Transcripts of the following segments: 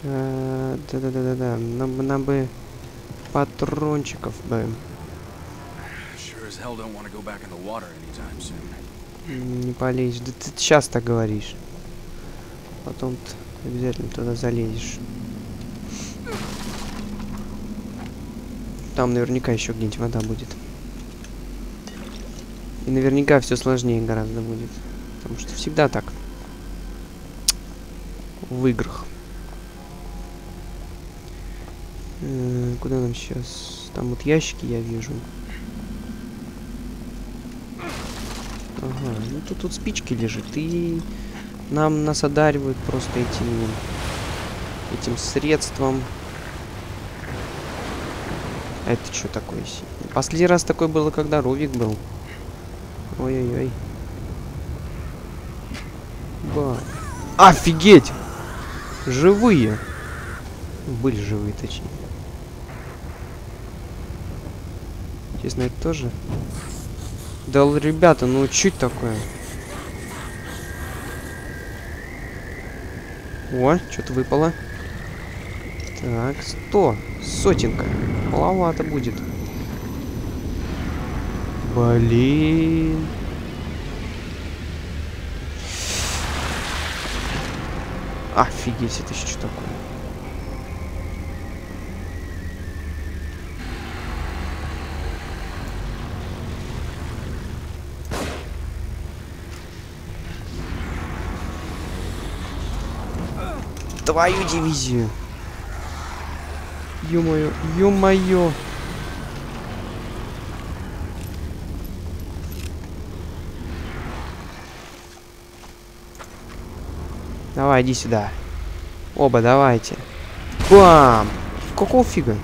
Да-да-да-да-да. Нам бы патрончиков бы. Не полезешь. Да ты сейчас так говоришь. Потом ты обязательно туда залезешь. Там наверняка еще где-нибудь вода будет. И наверняка все сложнее гораздо будет. Потому что всегда так. В играх. Куда нам сейчас? Там вот ящики я вижу. Ага, ну тут спички лежит. И нас одаривают просто этим средством. Это что такое? Последний раз такое было, когда Ровик был. Ой-ой-ой. Ба. Офигеть! Живые! Были живые, точнее. Честно, это тоже? Да, ребята, ну что это такое? О, что-то выпало. Так, 100. Сотенка. Маловато будет. Блин. Офигеть, это еще что такое? Твою дивизию. Ё-моё, ё-моё. Давай, иди сюда. Оба, давайте. Бам! Какого фига?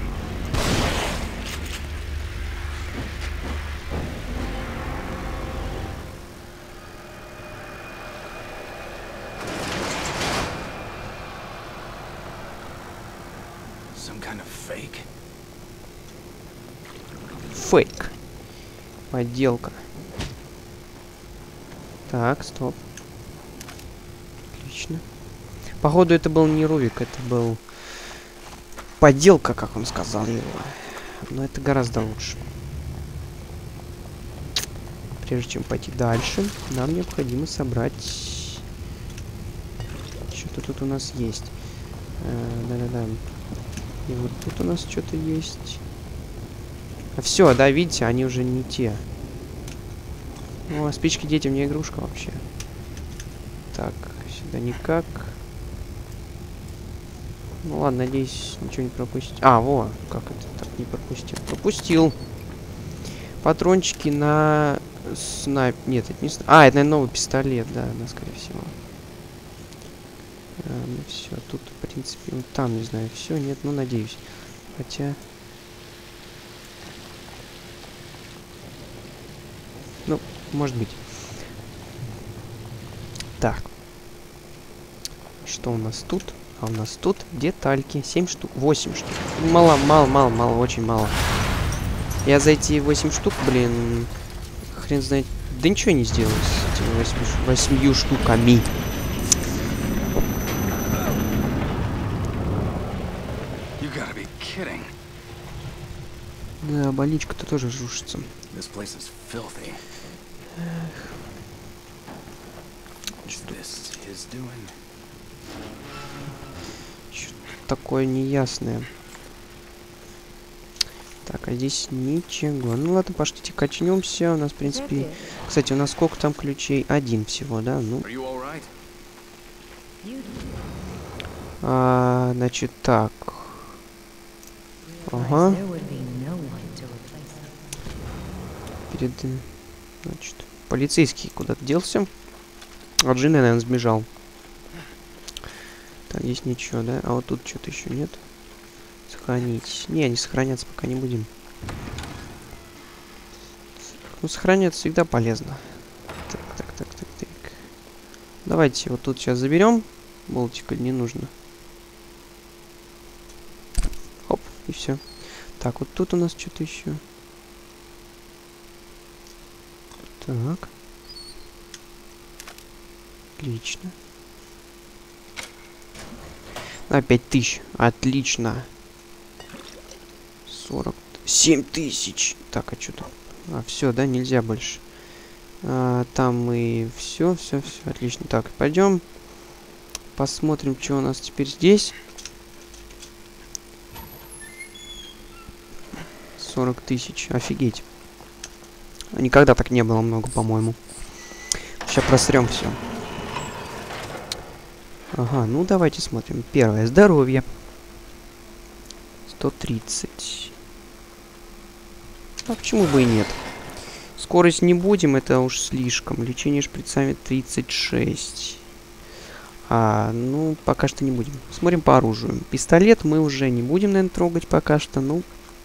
Фейк. Подделка. Так, стоп. Отлично. Походу, это был не Рувик, это был подделка, как он сказал его. Но это гораздо лучше. Прежде чем пойти дальше, нам необходимо собрать... Что-то тут у нас есть. Да-да-да. И вот тут у нас что-то есть. А все, да, видите, они уже не те. О, спички детям не игрушка вообще. Так, сюда никак. Ну ладно, надеюсь, ничего не пропустить. А, во, как это так не пропустил? Пропустил. Патрончики на Нет, это не это, наверное, новый пистолет, да, скорее всего. Ну все, тут, в принципе, вот там, не знаю, все, нет, ну, надеюсь. Хотя... Ну, может быть. Так. Что у нас тут? А у нас тут детальки. 7 штук. 8 штук. Мало, очень мало. Я за эти 8 штук, блин, хрен знает. Да ничего не сделаю с этими 8 штуками. Да, больничка-то тоже рушится. Что-то такое неясное. Так, а здесь ничего. Ну ладно, пошлите качнемся. У нас, в принципе... Кстати, у нас сколько там ключей? 1 всего, да? Ну. Значит, так. Ага. Значит, полицейский куда-то делся. А Джин, наверное, сбежал. Так, здесь ничего, да? А вот тут что-то еще нет. Сохранить. Не сохраняться пока не будем. Ну, сохраняться всегда полезно. Так. Давайте вот тут сейчас заберем. Болтика не нужно. Хоп, и все. Так, вот тут у нас что-то еще. Так. Отлично. 5 тысяч. Отлично. 47 тысяч. Так, а что тут? Все, да, нельзя больше. Там мы все. Отлично. Так, пойдем. Посмотрим, что у нас теперь здесь. 40 тысяч. Офигеть. Никогда так не было много, по-моему. Сейчас просрем все. Ага, ну давайте смотрим. Первое. Здоровье. 130. А почему бы и нет? Скорость не будем, это уж слишком. Лечение шприцами 36. Ну, пока что не будем. Смотрим по оружию. Пистолет мы уже не будем, наверное, трогать пока что. Ну,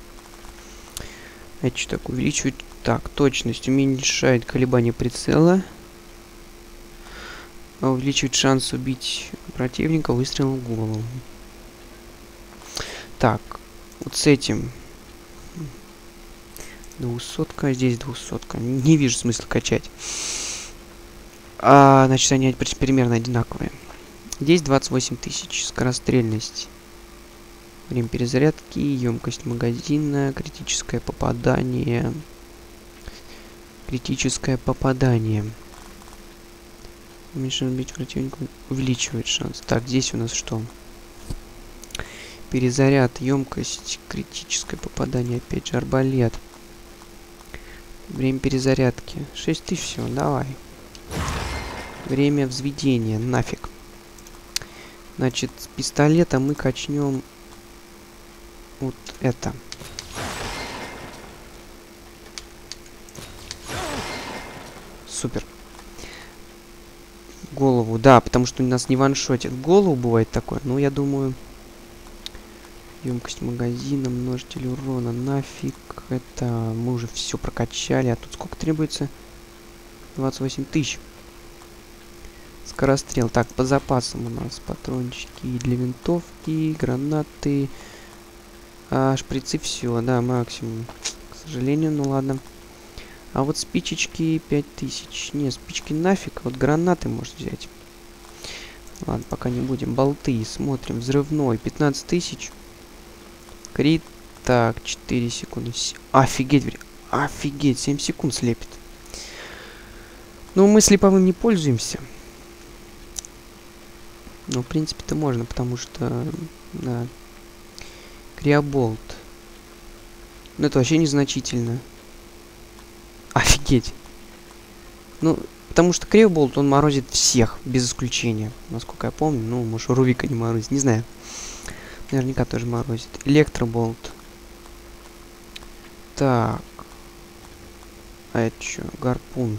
это что такое? Увеличивает... Так, точность уменьшает колебания прицела. Увеличивает шанс убить противника выстрелом в голову. Так, вот с этим... 200-ка, здесь 200-ка. Не вижу смысла качать. Значит, они примерно одинаковые. Здесь 28 тысяч. Скорострельность. Время перезарядки, емкость магазина, критическое попадание. Критическое попадание. Уменьшает убить противника, увеличивает шанс. Так, здесь у нас что? Перезаряд, емкость, критическое попадание, опять же, арбалет. Время перезарядки. 6000 всего, давай. Время взведения, нафиг. Значит, с пистолета мы качнем вот это. Супер. Голову, да, потому что у нас не ваншотит. Голову бывает такое, но я думаю... Емкость магазина, множитель урона, нафиг. Это мы уже все прокачали. А тут сколько требуется? 28 тысяч. Скорострел. Так, по запасам у нас патрончики для винтовки, гранаты, шприцы, все, да, максимум. К сожалению, ну ладно. А вот спичечки 5000. Не, спички нафиг. Вот гранаты можно взять. Ладно, пока не будем. Болты. Смотрим. Взрывной. 15 тысяч. Крит. Так, 4 секунды. Офигеть. Офигеть. 7 секунд слепит. Ну, мы слеповым не пользуемся. Ну, в принципе-то можно, потому что... Да. Криоболт. Ну, это вообще незначительно. Офигеть. Ну, потому что Криоболт, он морозит всех, без исключения. Насколько я помню. Ну, может, Рувика не морозит, не знаю. Наверняка тоже морозит. Электроболт. Так. А это что? Гарпун.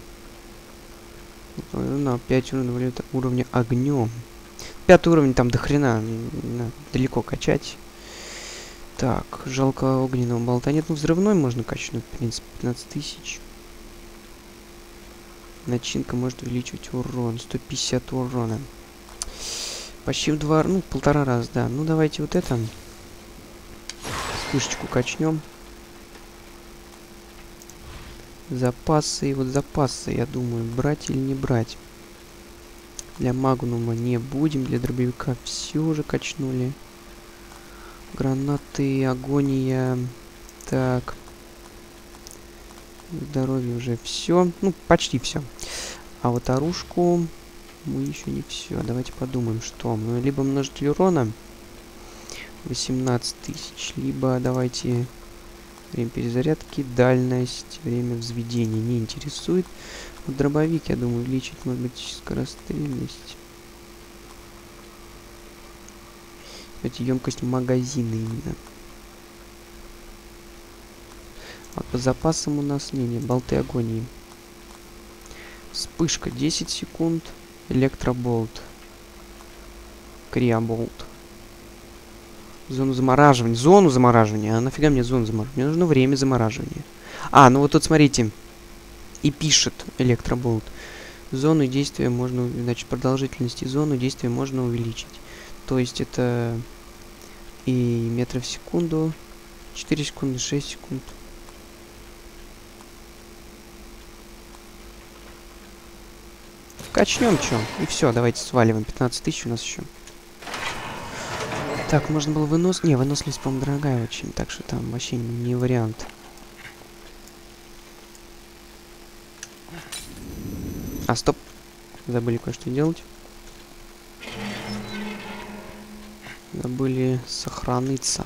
На 5 уровня огнем. 5 уровень там до хрена. Далеко качать. Так, жалко огненного болта. Нет, ну взрывной можно качнуть, в принципе, 15 тысяч. Начинка может увеличивать урон. 150 урона. Почти в 2, ну, 1,5 раза, да. Ну, давайте вот это. Вспышечку качнем. Запасы. Вот запасы, я думаю, брать или не брать. Для магнума не будем. Для дробовика все уже качнули. Гранаты, агония. Так. Здоровье уже все. Ну, почти все. А вот оружку мы еще не все. Давайте подумаем, что. Ну, либо множитель урона 18 тысяч. Либо давайте время перезарядки, дальность, время взведения не интересует. Вот дробовик, я думаю, увеличить, может быть, скорострельность. Эти емкость магазина именно. А по запасам у нас не болты агонии. Вспышка 10 секунд. Электроболт. Криоболт. Зону замораживания. Зону замораживания. А нафига мне зону замораживания? Мне нужно время замораживания. Ну вот тут смотрите. И пишет электроболт. Зону действия можно... Значит, продолжительности зоны действия можно увеличить. То есть это и метров в секунду. 4 секунды, 6 секунд. Качнем, чё? И все, давайте сваливаем. 15 тысяч у нас еще. Так, можно было вынос... Не, выносливость, по-моему, дорогая очень, так что там вообще не вариант. А, стоп. Забыли кое-что делать. Забыли сохраниться.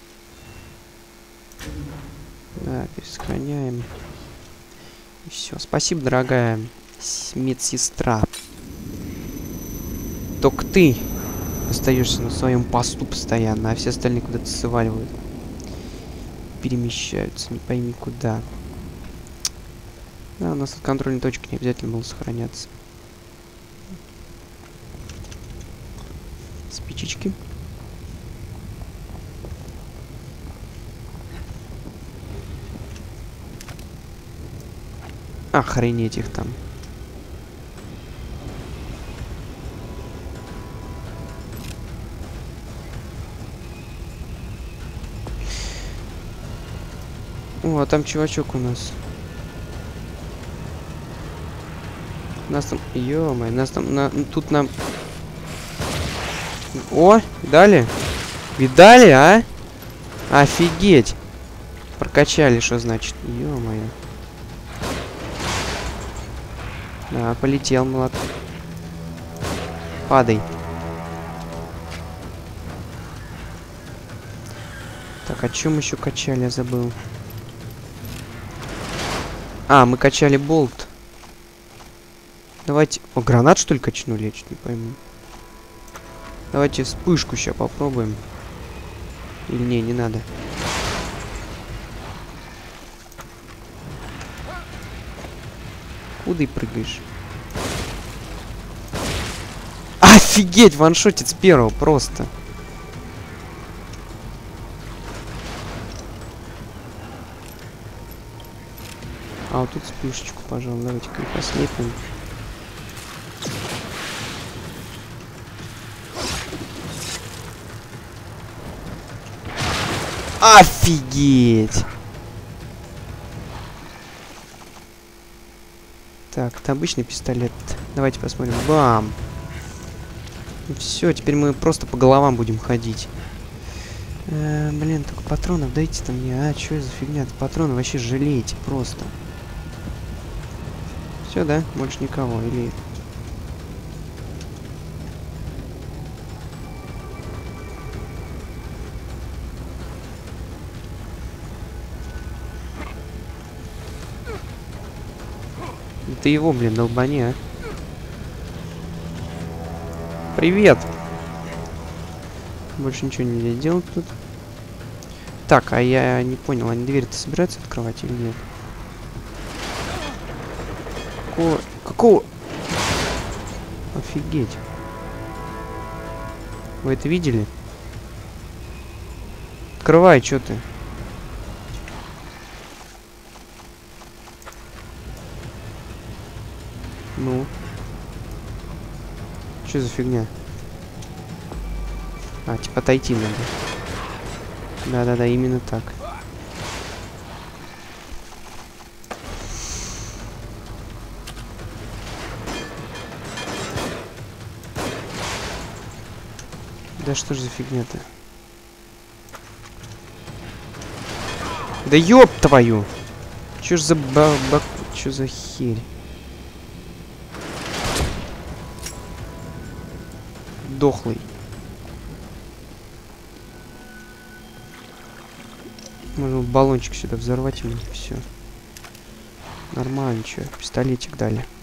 Да, пересохраняем. И все. Спасибо, дорогая медсестра. Только ты остаешься на своем посту постоянно, а все остальные куда-то сваливают. Перемещаются, не пойми куда. Да, у нас от контрольной точки не обязательно было сохраняться. Спичечки. Охренеть их там. О, а там чувачок у нас. Нас там... Ё-моё, нас там... Тут нам... О, видали? Видали, а? Офигеть. Прокачали, что значит? Ё-моё. Да, полетел, молот. Падай. Так, о чем еще качали, я забыл. А, мы качали болт. Давайте... О, гранат, что ли, качнули? Я чуть не пойму. Давайте вспышку сейчас попробуем. Или не надо. Куда и прыгаешь? Офигеть, ваншотит с первого просто. А вот тут вспышечку, пожалуй, давайте-ка послепим. Офигеть! Так, это обычный пистолет. Давайте посмотрим. Бам! Все, теперь мы просто по головам будем ходить. Блин, только патронов дайте-то мне. А, что за фигня-то? Патроны вообще жалеете просто. Все, да? Больше никого. Или... Ты его, блин, долбани, а. Привет! Больше ничего нельзя делать тут. Так, а я не понял, они дверь-то собираются открывать или нет? Какого? Офигеть. Вы это видели? Открывай, что ты? Ну. Что за фигня? А, типа отойти надо. Да-да-да, именно так. Да что ж за фигня-то? Да ёб твою! Чё ж за чё за херь? Дохлый. Можно баллончик сюда взорвать ему. Все. Нормально, чё. Пистолетик дали.